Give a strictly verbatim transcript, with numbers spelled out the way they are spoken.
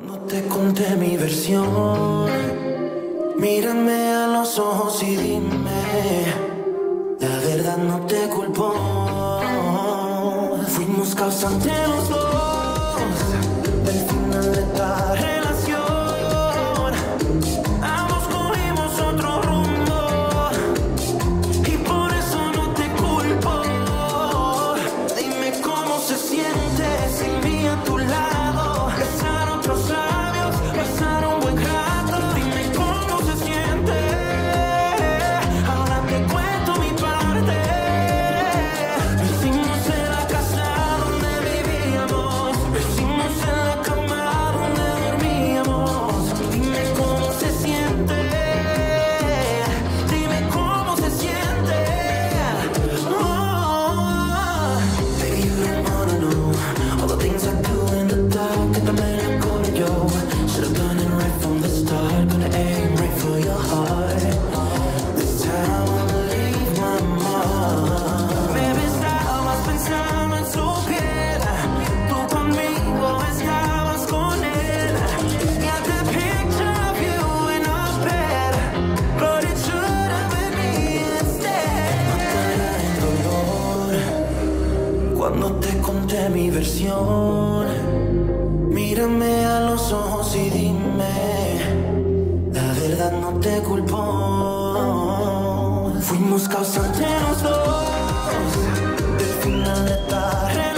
No te conté mi versión. Mírame a los ojos y dime, la verdad no te culpo. Fuimos causantes los dos del final de esta relación. Ambos cogimos otro rumbo y por eso no te culpo. Dime cómo se siente sin mí a tu lado. Besar otros labios, pasar un buen rato. Dime cómo se siente. Ahora te cuento mi parte. Lo hicimos en la casa donde vivíamos. Lo hicimos en la cama donde dormíamos. Dime cómo se siente. Dime cómo se siente. Oh, baby, you don't wanna know all the things I do in the dark. Que también le corro yo. Should've done it right from the start. Gonna aim right for your heart. This time I won't leave my mark. Baby, estabas pensando en su piel. Tú conmigo estabas con él. Got the picture of you in our bed, but it should've been me instead. Matará el dolor cuando te conté mi versión. Mírame a los ojos y dime, la verdad no te culpo. Fuimos causantes los dos del final de esta relación.